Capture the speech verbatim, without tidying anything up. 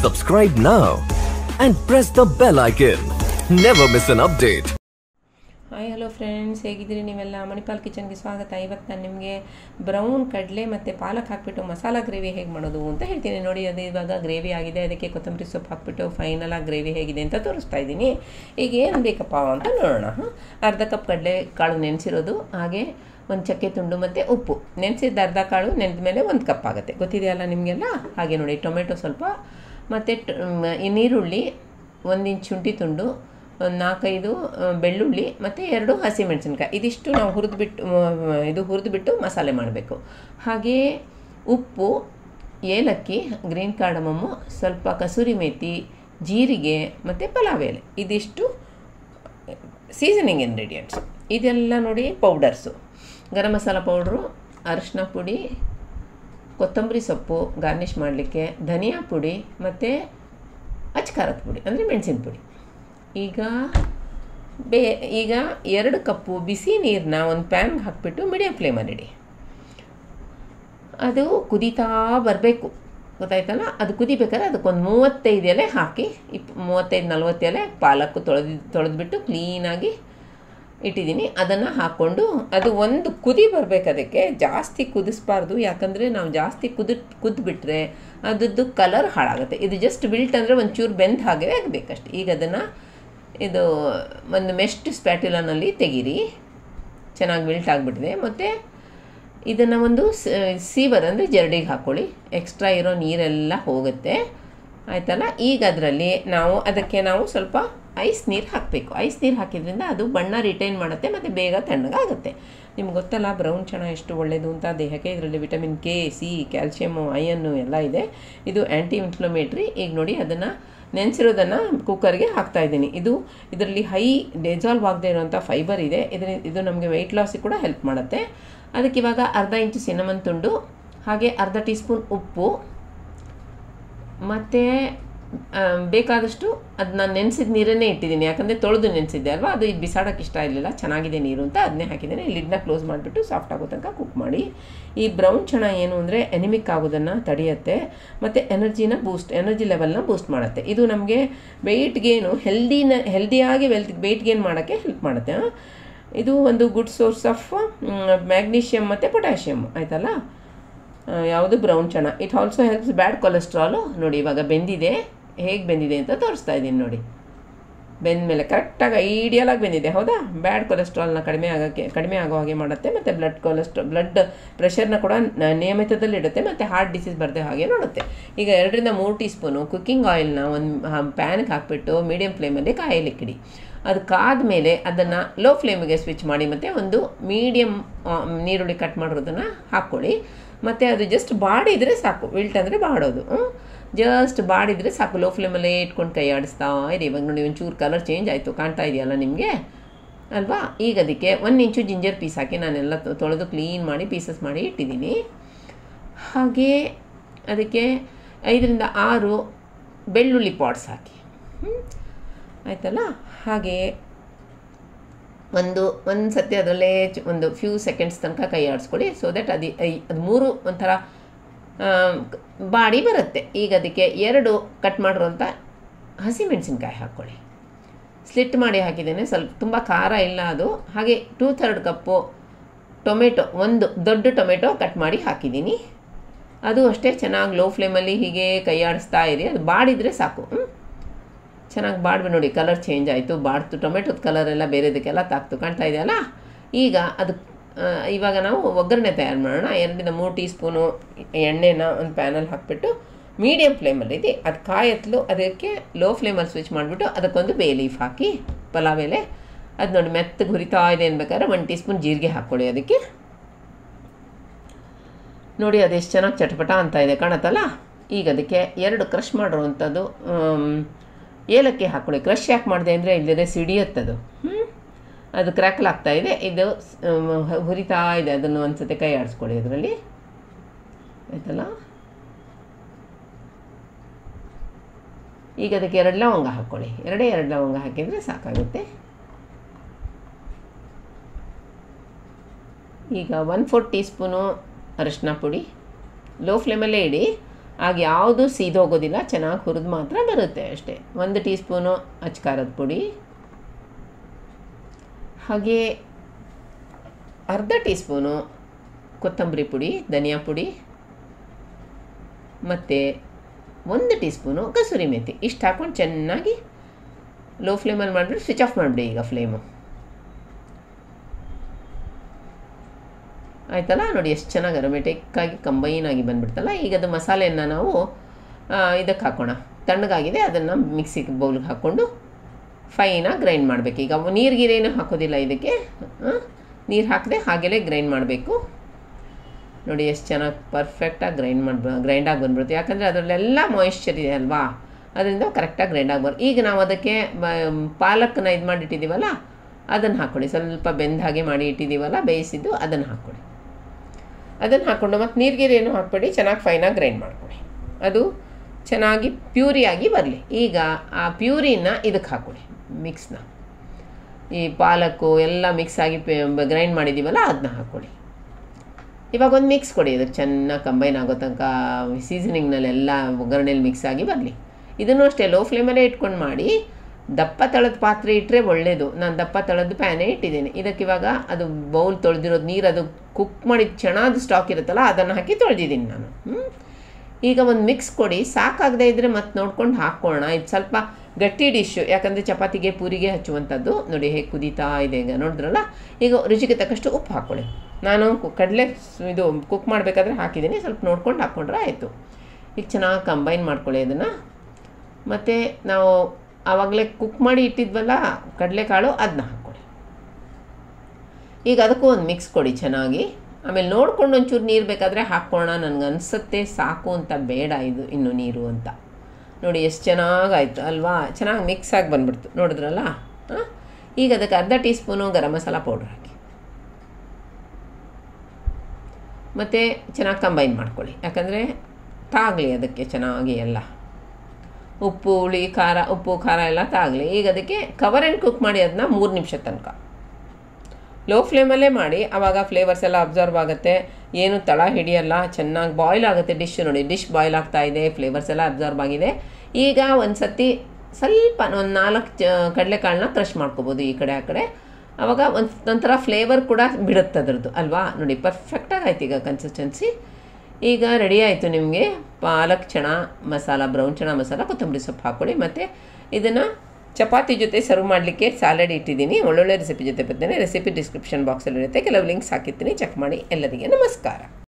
Subscribe now and press the bell icon. Never miss an update. Hi hello friends, ಹೇಗಿದ್ದೀರಿ ನೀವೆಲ್ಲ? ಮಣಿಪಾಲ್ ಕಿಚನ್ಗೆ ಸ್ವಾಗತ. ಇವತ್ತು ನಾನು ನಿಮಗೆ ಬ್ರೌನ್ ಕಡಲೆ ಮತ್ತು ಪಾಲಕ್ ಹಾಕಿಬಿಟ್ಟು ಮಸಾಲ ಗ್ರೇವಿ ಹೇಗೆ ಮಾಡೋದು ಅಂತ ಹೇಳ್ತೀನಿ. ನೋಡಿ, ಅದು ಇವಾಗ ಗ್ರೇವಿ ಆಗಿದೆ. ಅದಕ್ಕೆ ಕೊತ್ತಂಬರಿ ಸೊಪ್ಪು ಹಾಕಿಬಿಟ್ಟು ಫೈನಲಾಗಿ ಗ್ರೇವಿ ಹೇಗಿದೆ ಅಂತ ತೋರಿಸ್ತಾ ಇದ್ದೀನಿ. ಈಗ ಏನು ಬೇಕಪ್ಪ ಅಂತ ನೋಡೋಣ. ಅರ್ಧ ಕಪ್ ಕಡಲೆ ಕಾಳು ನೆನೆಸಿರೋದು, ಹಾಗೆ ಒಂದು ಚಕ್ಕೆ ತುಂಡು ಮತ್ತು ಉಪ್ಪು. ನೆನೆಸಿದ ಅರ್ಧ ಕಾಳು ನೆನೆದ ಮೇಲೆ ಒಂದು ಕಪ್ ಆಗುತ್ತೆ, ಗೊತ್ತಿದೆಯಲ್ಲ ನಿಮಗೆಲ್ಲ. ಹಾಗೆ ನೋಡಿ, ಟೊಮೆಟೊ ಸ್ವಲ್ಪ, ಮತ್ತು ನೀರುಳ್ಳಿ, ಒಂದು ಇಂಚ್ ಶುಂಠಿ ತುಂಡು, ಒಂದು ನಾಲ್ಕೈದು ಬೆಳ್ಳುಳ್ಳಿ ಮತ್ತು ಎರಡು ಹಸಿಮೆಣಸಿನ್ಕಾಯಿ. ಇದಿಷ್ಟು ನಾವು ಹುರಿದ್ಬಿಟ್ಟು ಇದು ಹುರಿದ್ಬಿಟ್ಟು ಮಸಾಲೆ ಮಾಡಬೇಕು. ಹಾಗೆಯೇ ಉಪ್ಪು, ಏಲಕ್ಕಿ, ಗ್ರೀನ್ ಕಾರ್ಡಮಮ್ಮು, ಸ್ವಲ್ಪ ಕಸೂರಿ ಮೇಥಿ, ಜೀರಿಗೆ ಮತ್ತು ಪಲಾವ್ ಎಲೆ. ಇದಿಷ್ಟು ಸೀಸನಿಂಗ್ ಇಂಗ್ರೀಡಿಯೆಂಟ್ಸ್. ಇದೆಲ್ಲ ನೋಡಿ ಪೌಡರ್ಸು: ಗರಂ ಮಸಾಲ ಪೌಡ್ರು, ಅರಿಶಿನ ಪುಡಿ, ಕೊತ್ತಂಬರಿ ಸೊಪ್ಪು ಗಾರ್ನಿಷ್ ಮಾಡಲಿಕ್ಕೆ, ಧನಿಯಾ ಪುಡಿ ಮತ್ತು ಅಚ್ಕಾರದ ಪುಡಿ ಅಂದರೆ ಮೆಣಸಿನ ಪುಡಿ. ಈಗ ಬೇ ಈಗ ಎರಡು ಕಪ್ಪು ಬಿಸಿ ನೀರನ್ನ ಒಂದು ಪ್ಯಾನ್ಗೆ ಹಾಕಿಬಿಟ್ಟು ಮೀಡಿಯಮ್ ಫ್ಲೇಮಲ್ಲಿಡಿ. ಅದು ಕುದೀತಾ ಬರಬೇಕು, ಗೊತ್ತಾಯ್ತಲ್ಲ? ಅದು ಕುದಿಬೇಕಾದ್ರೆ ಅದಕ್ಕೊಂದು ಮೂವತ್ತೈದು ಎಲೆ ಹಾಕಿ, ಇಪ್ ಮೂವತ್ತೈದು ನಲ್ವತ್ತು ಎಲೆ ಪಾಲಕ್ಕು ತೊಳೆದು ತೊಳೆದ್ಬಿಟ್ಟು ಕ್ಲೀನಾಗಿ ಇಟ್ಟಿದ್ದೀನಿ. ಅದನ್ನು ಹಾಕ್ಕೊಂಡು ಅದು ಒಂದು ಕುದಿ ಬರಬೇಕು. ಅದಕ್ಕೆ ಜಾಸ್ತಿ ಕುದಿಸ್ಬಾರ್ದು, ಯಾಕಂದರೆ ನಾವು ಜಾಸ್ತಿ ಕುದಿ ಕುದ್ಬಿಟ್ರೆ ಅದರದ್ದು ಕಲರ್ ಹಾಳಾಗುತ್ತೆ. ಇದು ಜಸ್ಟ್ ವಿಲ್ಟ್ ಅಂದರೆ ಒಂಚೂರು ಬೆಂದ ಹಾಗೆ ಆಗಬೇಕಷ್ಟೆ. ಈಗ ಅದನ್ನು ಇದು ಒಂದು ಮೆಸ್ಟ್ ಸ್ಪ್ಯಾಟುಲಾನಲ್ಲಿ ತೆಗೀರಿ. ಚೆನ್ನಾಗಿ ವಿಲ್ಟ್ ಆಗಿಬಿಟ್ಟಿದೆ. ಮತ್ತು ಇದನ್ನು ಒಂದು ಸೀವರ್ ಅಂದರೆ ಜರಡಿಗೆ ಹಾಕ್ಕೊಳ್ಳಿ. ಎಕ್ಸ್ಟ್ರಾ ಇರೋ ನೀರೆಲ್ಲ ಹೋಗುತ್ತೆ, ಆಯಿತಲ್ಲ? ಈಗ ಅದರಲ್ಲಿ ನಾವು ಅದಕ್ಕೆ ನಾವು ಸ್ವಲ್ಪ ಐಸ್ ನೀರು ಹಾಕಬೇಕು. ಐಸ್ ನೀರು ಹಾಕಿದ್ರಿಂದ ಅದು ಬಣ್ಣ ರಿಟೈನ್ ಮಾಡುತ್ತೆ ಮತ್ತು ಬೇಗ ತಣ್ಣಗಾಗುತ್ತೆ. ನಿಮ್ಗೆ ಗೊತ್ತಲ್ಲ ಬ್ರೌನ್ ಚಣ ಎಷ್ಟು ಒಳ್ಳೆಯದು ಅಂತ ದೇಹಕ್ಕೆ. ಇದರಲ್ಲಿ ವಿಟಮಿನ್ ಕೆ, ಸಿ, ಕ್ಯಾಲ್ಶಿಯಮ್ಮು, ಐಯನ್ನು ಎಲ್ಲ ಇದೆ. ಇದು ಆ್ಯಂಟಿ ಇನ್ಫ್ಲಮೇಟ್ರಿ. ಈಗ ನೋಡಿ, ಅದನ್ನು ನೆನೆಸಿರೋದನ್ನು ಕುಕ್ಕರ್ಗೆ ಹಾಕ್ತಾಯಿದ್ದೀನಿ. ಇದು ಇದರಲ್ಲಿ ಹೈ ಡಿಸಾಲ್ವ್ ಆಗದೆ ಇರುವಂಥ ಫೈಬರ್ ಇದೆ. ಇದರ ಇದು ನಮಗೆ ವೆಯ್ಟ್ ಲಾಸಿಗೆ ಕೂಡ ಹೆಲ್ಪ್ ಮಾಡುತ್ತೆ. ಅದಕ್ಕೆ ಇವಾಗ ಅರ್ಧ ಇಂಚು ಸಿನಮನ್ ತುಂಡು, ಹಾಗೆ ಅರ್ಧ ಟೀ ಸ್ಪೂನ್ ಉಪ್ಪು, ಮತ್ತು ಬೇಕಾದಷ್ಟು ಅದು ನಾನು ನೆನೆಸಿದ ನೀರನ್ನೇ ಇಟ್ಟಿದ್ದೀನಿ, ಯಾಕಂದರೆ ತೊಳೆದು ನೆನೆಸಿದ್ದೆ ಅಲ್ವಾ. ಅದು ಇದು ಬಿಸಾಡೋಕ್ಕೆ ಇಷ್ಟ ಇರಲಿಲ್ಲ, ಚೆನ್ನಾಗಿದೆ ನೀರು ಅಂತ ಅದನ್ನೇ ಹಾಕಿದ್ದೇನೆ. ಲಿಡ್ನ ಕ್ಲೋಸ್ ಮಾಡಿಬಿಟ್ಟು ಸಾಫ್ಟ್ ಆಗೋ ತನಕ ಕುಕ್ ಮಾಡಿ. ಈ ಬ್ರೌನ್ ಚಣ ಏನು ಅಂದರೆ ಎನಿಮಿಕ್ ಆಗೋದನ್ನು ತಡೆಯುತ್ತೆ ಮತ್ತು ಎನರ್ಜಿನ ಬೂಸ್ಟ್ ಎನರ್ಜಿ ಲೆವೆಲ್ನ ಬೂಸ್ಟ್ ಮಾಡುತ್ತೆ. ಇದು ನಮಗೆ ವೆಯ್ಟ್ ಗೇನು ಹೆಲ್ದಿನ ಹೆಲ್ದಿಯಾಗಿ ವೆಲ್ತ್ ವೆಯ್ಟ್ ಗೇನ್ ಮಾಡೋಕ್ಕೆ ಹೆಲ್ಪ್ ಮಾಡುತ್ತೆ. ಇದು ಒಂದು ಗುಡ್ ಸೋರ್ಸ್ ಆಫ್ ಮ್ಯಾಗ್ನೀಷಿಯಮ್ ಮತ್ತು ಪೊಟ್ಯಾಷಿಯಮ್, ಆಯಿತಲ್ಲ? ಯಾವುದು brown chana. It also helps bad cholesterol. ನೋಡಿ, ಇವಾಗ ಬೆಂದಿದೆ. ಹೇಗೆ ಬೆಂದಿದೆ ಅಂತ ತೋರಿಸ್ತಾ ಇದ್ದೀನಿ ನೋಡಿ. ಬೆಂದ ಮೇಲೆ ಕರೆಕ್ಟಾಗಿ ಐಡಿಯಲಾಗಿ ಬೆಂದಿದೆ, ಹೌದಾ? ಬ್ಯಾಡ್ ಕೊಲೆಸ್ಟ್ರಾಲ್ನ ಕಡಿಮೆ ಆಗೋಕ್ಕೆ ಕಡಿಮೆ ಆಗೋ ಹಾಗೆ ಮಾಡುತ್ತೆ, ಮತ್ತು ಬ್ಲಡ್ ಕೊಲೆಸ್ಟ್ರಾ ಬ್ಲಡ್ ಪ್ರೆಷರ್ನ ಕೂಡ ನಿಯಮಿತದಲ್ಲಿಡುತ್ತೆ, ಮತ್ತು ಹಾರ್ಟ್ ಡಿಸೀಸ್ ಬರದೆ ಹಾಗೆ ನೋಡುತ್ತೆ. ಈಗ ಎರಡರಿಂದ ಮೂರು ಟೀ ಸ್ಪೂನು ಕುಕ್ಕಿಂಗ್ ಆಯಿಲ್ನ ಒಂದು ಪ್ಯಾನ್ಗೆ ಹಾಕಿಬಿಟ್ಟು ಮೀಡಿಯಮ್ ಫ್ಲೇಮಲ್ಲಿ ಕಾಯಲಿಕ್ಕಿಡಿ. ಅದು ಕಾದ ಮೇಲೆ ಅದನ್ನು ಲೋ ಫ್ಲೇಮಿಗೆ ಸ್ವಿಚ್ ಮಾಡಿ, ಮತ್ತು ಒಂದು ಮೀಡಿಯಮ್ ನೀರುಳ್ಳಿ ಕಟ್ ಮಾಡಿರೋದನ್ನು ಹಾಕ್ಕೊಳ್ಳಿ. ಮತ್ತು ಅದು ಜಸ್ಟ್ ಬಾಡಿದರೆ ಸಾಕು. ವಿಲ್ಟ್ ಅಂದರೆ ಬಾಡೋದು. ಜಸ್ಟ್ ಬಾಡಿದರೆ ಸಾಕು. ಲೋ ಫ್ಲೇಮಲ್ಲೇ ಇಟ್ಕೊಂಡು ಕೈ ಆಡಿಸ್ತಾ ಇರಿ. ಇವಾಗ ನೋಡಿ, ಒಂಚೂರು ಕಲರ್ ಚೇಂಜ್ ಆಯಿತು, ಕಾಣ್ತಾ ಇದೆಯಲ್ಲ ನಿಮಗೆ, ಅಲ್ವಾ? ಈಗ ಅದಕ್ಕೆ ಒಂದು ಇಂಚು ಜಿಂಜರ್ ಪೀಸ್ ಹಾಕಿ ನಾನೆಲ್ಲ ತೊಳೆದು ಕ್ಲೀನ್ ಮಾಡಿ ಪೀಸಸ್ ಮಾಡಿ ಇಟ್ಟಿದ್ದೀನಿ. ಹಾಗೆ ಅದಕ್ಕೆ ಐದರಿಂದ ಆರು ಬೆಳ್ಳುಳ್ಳಿ ಪಾಟ್ಸ್ ಹಾಕಿ, ಆಯಿತಲ್ಲ? ಹಾಗೆ ಒಂದು ಒಂದು ಸತಿ ಅದರಲ್ಲೇ ಒಂದು ಫ್ಯೂ ಸೆಕೆಂಡ್ಸ್ ತನಕ ಕೈ ಆಡಿಸ್ಕೊಳ್ಳಿ, ಸೊ ದಟ್ ಅದು ಅದು ಮೂರು ಒಂಥರ ಬಾಡಿ ಬರುತ್ತೆ. ಈಗ ಅದಕ್ಕೆ ಎರಡು ಕಟ್ ಮಾಡಿರೋಂಥ ಹಸಿಮೆಣಸಿನ್ಕಾಯಿ ಹಾಕ್ಕೊಳ್ಳಿ. ಸ್ಲಿಟ್ ಮಾಡಿ ಹಾಕಿದ್ದೇನೆ, ಸ್ವಲ್ಪ ತುಂಬ ಖಾರ ಇಲ್ಲ ಅದು. ಹಾಗೆ ಟೂ ಥರ್ಡ್ ಕಪ್ಪು ಟೊಮೆಟೊ, ಒಂದು ದೊಡ್ಡ ಟೊಮೆಟೊ ಕಟ್ ಮಾಡಿ ಹಾಕಿದ್ದೀನಿ. ಅದು ಅಷ್ಟೇ ಚೆನ್ನಾಗಿ ಲೋ ಫ್ಲೇಮಲ್ಲಿ ಹೀಗೆ ಕೈ ಆಡಿಸ್ತಾ ಇರಿ. ಅದು ಬಾಡಿದರೆ ಸಾಕು. ಚೆನ್ನಾಗಿ ಬಾಡ್ಬಿ. ನೋಡಿ, ಕಲರ್ ಚೇಂಜ್ ಆಯಿತು, ಬಾಡ್ತು. ಟೊಮೆಟೊದ ಕಲರೆಲ್ಲ ಬೇರೆದಕ್ಕೆಲ್ಲ ತಾಕ್ತು, ಕಾಣ್ತಾ ಇದೆಯಲ್ಲ? ಈಗ ಅದು ಇವಾಗ ನಾವು ಒಗ್ಗರಣೆ ತಯಾರು ಮಾಡೋಣ. ಎರಡರಿಂದ ಮೂರು ಟೀ ಸ್ಪೂನು ಎಣ್ಣೆನ ಒಂದು ಪ್ಯಾನಲ್ಲಿ ಹಾಕಿಬಿಟ್ಟು ಮೀಡಿಯಮ್ ಫ್ಲೇಮಲ್ಲಿದೆ. ಅದು ಕಾಯತ್ಲು ಅದಕ್ಕೆ ಲೋ ಫ್ಲೇಮಲ್ಲಿ ಸ್ವಿಚ್ ಮಾಡಿಬಿಟ್ಟು ಅದಕ್ಕೊಂದು ಬೇ ಲೀಫ್ ಹಾಕಿ, ಪಲಾವ್ ಎಲೆ, ಅದು ನೋಡಿ ಮೆತ್ತಗೆ ಹುರಿತಾ ಇದೆ ಅನ್ಬೇಕಾದ್ರೆ ಒಂದು ಟೀ ಸ್ಪೂನ್ ಜೀರಿಗೆ ಹಾಕ್ಕೊಳ್ಳಿ ಅದಕ್ಕೆ. ನೋಡಿ, ಅದೆಷ್ಟು ಚೆನ್ನಾಗಿ ಚಟಪಟ ಅಂತ ಇದೆ, ಕಾಣತ್ತಲ್ಲ? ಈಗ ಅದಕ್ಕೆ ಎರಡು ಕ್ರಷ್ ಮಾಡಿರುವಂಥದ್ದು ಏಲಕ್ಕಿ ಹಾಕ್ಕೊಳ್ಳಿ. ಕ್ರಷ್ ಯಾಕೆ ಮಾಡಿದೆ ಅಂದರೆ ಇಲ್ಲದೆ ಸಿಡಿಯತ್ತದು. ಹ್ಞೂ ಅದು ಕ್ರ್ಯಾಕಲ್ ಆಗ್ತಾಯಿದೆ, ಇದು ಹುರಿತಾ ಇದೆ. ಅದನ್ನು ಒಂದು ಸತಿ ಕೈ ಆಡಿಸ್ಕೊಳ್ಳಿ ಅದರಲ್ಲಿ, ಆಯಿತಲ್ಲ? ಈಗ ಅದಕ್ಕೆ ಎರಡು ಲವಂಗ ಹಾಕ್ಕೊಳ್ಳಿ. ಎರಡೇ ಎರಡು ಲವಂಗ ಹಾಕಿದರೆ ಸಾಕಾಗುತ್ತೆ. ಈಗ ಒನ್ ಫೋರ್ ಟೀ ಸ್ಪೂನು ಅರಿಶಿನ ಪುಡಿ, ಲೋ ಫ್ಲೇಮಲ್ಲೇ ಇಡಿ. ಆಗ ಯಾವುದು ಸೀದೋಗೋದಿಲ್ಲ, ಚೆನ್ನಾಗಿ ಹುರಿದು ಮಾತ್ರ ಬರುತ್ತೆ ಅಷ್ಟೇ. ಒಂದು ಟೀ ಸ್ಪೂನು ಅಚ್ಕಾರದ ಪುಡಿ, ಹಾಗೆ ಅರ್ಧ ಟೀ ಸ್ಪೂನು ಕೊತ್ತಂಬರಿ ಪುಡಿ, ಧನಿಯಾ ಪುಡಿ, ಮತ್ತು ಒಂದು ಟೀ ಸ್ಪೂನು ಕಸೂರಿ ಮೇಥಿ. ಇಷ್ಟು ಹಾಕ್ಕೊಂಡು ಚೆನ್ನಾಗಿ ಲೋ ಫ್ಲೇಮಲ್ಲಿ ಮಾಡಿಬಿಟ್ಟು ಸ್ವಿಚ್ ಆಫ್ ಮಾಡಿಬಿಡಿ ಈಗ ಫ್ಲೇಮು. ಆಯ್ತಲ್ಲ, ನೋಡಿ ಎಷ್ಟು ಚೆನ್ನಾಗಿ ಅರೋಮೆಟಿಕ್ಕಾಗಿ ಕಂಬೈನ್ ಆಗಿ ಬಂದುಬಿಡ್ತಲ್ಲ. ಈಗ ಅದು ಮಸಾಲೆಯನ್ನು ನಾವು ಇದಕ್ಕೆ ಹಾಕೋಣ. ತಣ್ಣಗಾಗಿದೆ, ಅದನ್ನು ಮಿಕ್ಸಿಗೆ ಬೌಲ್ಗೆ ಹಾಕ್ಕೊಂಡು ಫೈನಾಗಿ ಗ್ರೈಂಡ್ ಮಾಡಬೇಕು. ಈಗ ನೀರು ಗೀರೇನು ಹಾಕೋದಿಲ್ಲ ಇದಕ್ಕೆ, ನೀರು ಹಾಕದೆ ಹಾಗೆಯೇ ಗ್ರೈಂಡ್ ಮಾಡಬೇಕು. ನೋಡಿ ಎಷ್ಟು ಚೆನ್ನಾಗಿ ಪರ್ಫೆಕ್ಟಾಗಿ ಗ್ರೈಂಡ್ ಮಾಡಿ ಗ್ರೈಂಡಾಗಿ ಬಂದ್ಬಿಡುತ್ತೆ. ಯಾಕಂದರೆ ಅದರಲ್ಲೆಲ್ಲ ಮಾಯಿಶ್ಚರ್ ಇದೆ ಅಲ್ವಾ, ಅದರಿಂದ ಕರೆಕ್ಟಾಗಿ ಗ್ರೈಂಡಾಗಿ ಬರ್. ಈಗ ನಾವು ಅದಕ್ಕೆ ಪಾಲಕನ್ನ ಇದು ಮಾಡಿಟ್ಟಿದ್ದೀವಲ್ಲ ಅದನ್ನು ಹಾಕ್ಕೊಳ್ಳಿ. ಸ್ವಲ್ಪ ಬೆಂದ ಹಾಗೆ ಮಾಡಿ ಇಟ್ಟಿದ್ದೀವಲ್ಲ ಬೇಯಿಸಿದ್ದು, ಅದನ್ನು ಹಾಕ್ಕೊಳ್ಳಿ. ಅದನ್ನು ಹಾಕ್ಕೊಂಡು ಮತ್ತು ನೀರಿಗೇನು ಹಾಕ್ಬೇಡಿ, ಚೆನ್ನಾಗಿ ಫೈನಾಗಿ ಗ್ರೈಂಡ್ ಮಾಡ್ಕೊಳ್ಳಿ. ಅದು ಚೆನ್ನಾಗಿ ಪ್ಯೂರಿಯಾಗಿ ಬರಲಿ. ಈಗ ಆ ಪ್ಯೂರಿನ ಇದಕ್ಕೆ ಹಾಕ್ಕೊಳ್ಳಿ, ಮಿಕ್ಸ್ನ. ಈ ಪಾಲಕ್ಕು ಎಲ್ಲ ಮಿಕ್ಸ್ ಆಗಿ ಗ್ರೈಂಡ್ ಮಾಡಿದ್ದೀವಲ್ಲ ಅದನ್ನ ಹಾಕ್ಕೊಳ್ಳಿ. ಇವಾಗ ಒಂದು ಮಿಕ್ಸ್ ಕೊಡಿ, ಇದಕ್ಕೆ ಚೆನ್ನಾಗಿ ಕಂಬೈನ್ ಆಗೋ ತನಕ ಸೀಸನಿಂಗ್ನಲ್ಲೆಲ್ಲ ಒಗ್ಗರಣೆಯಲ್ಲಿ ಮಿಕ್ಸ್ ಆಗಿ ಬರಲಿ. ಇದನ್ನು ಅಷ್ಟೇ ಲೋ ಫ್ಲೇಮಲ್ಲೇ ಇಟ್ಕೊಂಡು ಮಾಡಿ. ದಪ್ಪ ತಳದ ಪಾತ್ರೆ ಇಟ್ಟರೆ ಒಳ್ಳೆಯದು. ನಾನು ದಪ್ಪ ತಳದ ಪ್ಯಾನೇ ಇಟ್ಟಿದ್ದೀನಿ. ಇದಕ್ಕೆ ಇವಾಗ ಅದು ಬೌಲ್ ತೊಳೆದಿರೋದು ನೀರು, ಅದು ಕುಕ್ ಮಾಡಿದ ಚೆನ್ನಾದ ಸ್ಟಾಕ್ ಇರುತ್ತಲ್ಲ ಅದನ್ನು ಹಾಕಿ ತೊಳೆದಿದ್ದೀನಿ ನಾನು. ಈಗ ಒಂದು ಮಿಕ್ಸ್ ಕೊಡಿ. ಸಾಕಾಗದೇ ಇದ್ದರೆ ಮತ್ತೆ ನೋಡ್ಕೊಂಡು ಹಾಕ್ಕೊಳ್ಳೋಣ. ಇದು ಸ್ವಲ್ಪ ಗಟ್ಟಿ ಡಿಶ್ಶು, ಯಾಕಂದರೆ ಚಪಾತಿಗೆ ಪೂರಿಗೆ ಹಚ್ಚುವಂಥದ್ದು. ನೋಡಿ ಹೇಗೆ ಕುದೀತಾ ಇದೆ ಈಗ, ನೋಡಿದ್ರಲ್ಲ. ಈಗ ರುಚಿಗೆ ತಕ್ಕಷ್ಟು ಉಪ್ಪು ಹಾಕ್ಕೊಳ್ಳಿ. ನಾನು ಕಡಲೆ ಇದು ಕುಕ್ ಮಾಡಬೇಕಾದ್ರೆ ಹಾಕಿದ್ದೀನಿ, ಸ್ವಲ್ಪ ನೋಡ್ಕೊಂಡು ಹಾಕ್ಕೊಂಡ್ರೆ ಆಯಿತು. ಈಗ ಚೆನ್ನಾಗಿ ಕಂಬೈನ್ ಮಾಡ್ಕೊಳ್ಳಿ ಅದನ್ನು. ಮತ್ತು ನಾವು ಆವಾಗಲೇ ಕುಕ್ ಮಾಡಿ ಇಟ್ಟಿದ್ವಲ್ಲ ಕಡಲೆಕಾಳು, ಅದನ್ನ ಹಾಕ್ಕೊಳ್ಳಿ. ಈಗ ಅದಕ್ಕೂ ಒಂದು ಮಿಕ್ಸ್ ಕೊಡಿ ಚೆನ್ನಾಗಿ. ಆಮೇಲೆ ನೋಡ್ಕೊಂಡು ಒಂಚೂರು ನೀರು ಬೇಕಾದರೆ ಹಾಕ್ಕೊಳ್ಳೋಣ. ನನಗೆ ಅನಿಸುತ್ತೆ ಸಾಕು ಅಂತ, ಬೇಡ ಇದು ಇನ್ನು ನೀರು ಅಂತ. ನೋಡಿ ಎಷ್ಟು ಚೆನ್ನಾಗಾಯಿತು ಅಲ್ವಾ, ಚೆನ್ನಾಗಿ ಮಿಕ್ಸ್ ಆಗಿ ಬಂದುಬಿಡ್ತು, ನೋಡಿದ್ರಲ್ಲ. ಹಾಂ, ಈಗ ಅದಕ್ಕೆ ಅರ್ಧ teaspoon garam masala powder ಹಾಕಿ ಮತ್ತು ಚೆನ್ನಾಗಿ ಕಂಬೈನ್ ಮಾಡ್ಕೊಳ್ಳಿ. ಯಾಕಂದರೆ ತಾಗಲಿ ಅದಕ್ಕೆ ಚೆನ್ನಾಗಿ ಎಲ್ಲ ಉಪ್ಪು ಹುಳಿ ಖಾರ ಉಪ್ಪು ಖಾರ ಎಲ್ಲ ತಾಗಲಿ. ಈಗ ಅದಕ್ಕೆ ಕವರ್ ಆ್ಯಂಡ್ ಕುಕ್ ಮಾಡಿ ಅದನ್ನ ಮೂರು ನಿಮಿಷ ತನಕ ಲೋ ಫ್ಲೇಮಲ್ಲೇ ಮಾಡಿ. ಆವಾಗ ಫ್ಲೇವರ್ಸ್ ಎಲ್ಲ ಅಬ್ಸರ್ವ್ ಆಗುತ್ತೆ, ಏನು ತಳ ಹಿಡಿಯಲ್ಲ, ಚೆನ್ನಾಗಿ ಬಾಯ್ಲ್ ಆಗುತ್ತೆ ಡಿಶ್. ನೋಡಿ ಡಿಶ್ ಬಾಯ್ಲ್ ಆಗ್ತಾ ಇದೆ, ಫ್ಲೇವರ್ಸ್ ಎಲ್ಲ ಅಬ್ಸರ್ವ್ ಆಗಿದೆ. ಈಗ ಒಂದು ಸತಿ ಸ್ವಲ್ಪ ಒಂದು ನಾಲ್ಕು ಚ ಕಡಲೆಕಾಳನ್ನ ಕ್ರಷ್ ಮಾಡ್ಕೋಬೋದು ಈ ಕಡೆ ಆ ಕಡೆ. ಆವಾಗ ಒಂದು ಒಂಥರ ಫ್ಲೇವರ್ ಕೂಡ ಬಿಡುತ್ತೆ ಅದರದ್ದು ಅಲ್ವಾ. ನೋಡಿ ಪರ್ಫೆಕ್ಟಾಗಿ ಆಯ್ತು ಈಗ ಕನ್ಸಿಸ್ಟೆನ್ಸಿ. ಈಗ ರೆಡಿ ಆಯಿತು ನಿಮಗೆ ಪಾಲಕ್ ಚಣ ಮಸಾಲ, ಬ್ರೌನ್ ಚಣ ಮಸಾಲ, ಕೊತ್ತಂಬರಿ ಸೊಪ್ಪು ಹಾಕ್ಕೊಳ್ಳಿ. ಮತ್ತು ಇದನ್ನು ಚಪಾತಿ ಜೊತೆ ಸರ್ವ್ ಮಾಡಲಿಕ್ಕೆ ಸ್ಯಾಲಡ್ ಇಟ್ಟಿದ್ದೀನಿ. ಒಳ್ಳೊಳ್ಳೆ ರೆಸಿಪಿ ಜೊತೆ ಬರ್ತೀನಿ. ರೆಸಿಪಿ ಡಿಸ್ಕ್ರಿಪ್ಷನ್ ಬಾಕ್ಸಲ್ಲಿರುತ್ತೆ, ಕೆಲವು ಲಿಂಕ್ಸ್ ಹಾಕಿರ್ತೀನಿ, ಚೆಕ್ ಮಾಡಿ. ಎಲ್ಲರಿಗೆ ನಮಸ್ಕಾರ.